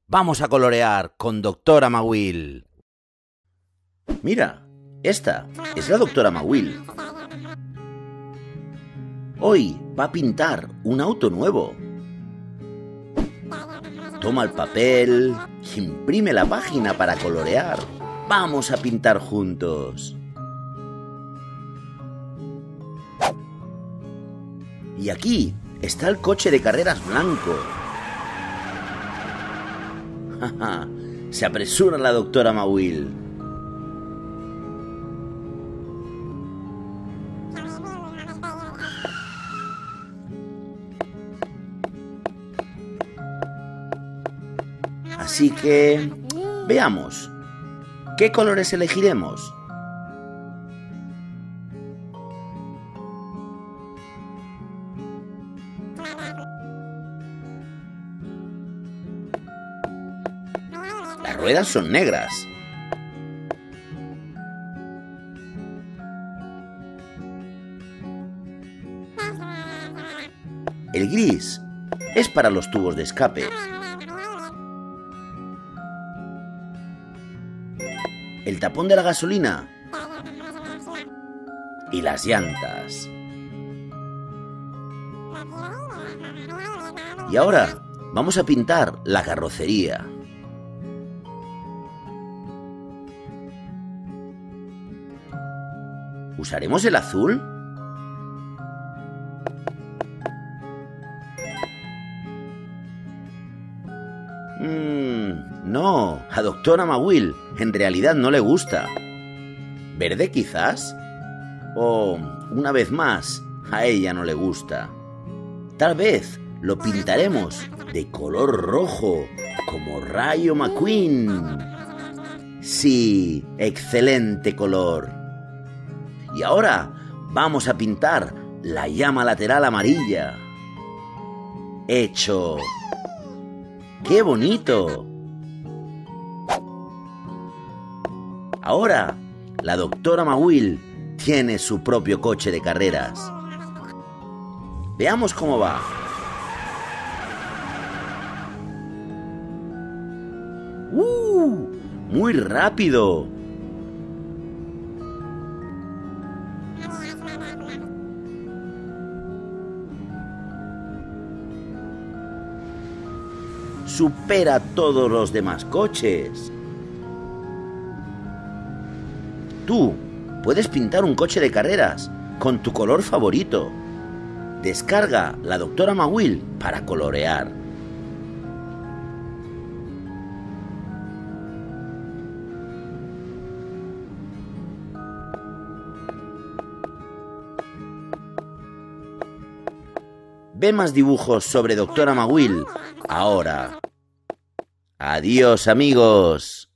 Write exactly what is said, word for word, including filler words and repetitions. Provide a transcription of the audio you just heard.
Vamos a colorear con Doctora Maguil. Mira, esta es la Doctora Maguil. Hoy va a pintar un auto nuevo. Toma el papel, imprime la página para colorear. Vamos a pintar juntos. Y aquí está el coche de carreras blanco. Se apresura la Doctora Maguil. Así que veamos, ¿qué colores elegiremos? Las ruedas son negras. El gris es para los tubos de escape. El tapón de la gasolina y las llantas. Y ahora vamos a pintar la carrocería. ¿Usaremos el azul? Mm, no, a Doctora Maguil en realidad no le gusta. ¿Verde quizás? O, una vez más, a ella no le gusta. Tal vez lo pintaremos de color rojo, como Rayo McQueen. Sí, excelente color. Y ahora vamos a pintar la llama lateral amarilla. ¡Hecho! ¡Qué bonito! Ahora, la Doctora Maguil tiene su propio coche de carreras. Veamos cómo va. ¡Uh! ¡Muy rápido! Supera a todos los demás coches. Tú puedes pintar un coche de carreras con tu color favorito. Descarga la Doctora Maguil para colorear. Ve más dibujos sobre Doctora Maguil ahora. Adiós, amigos.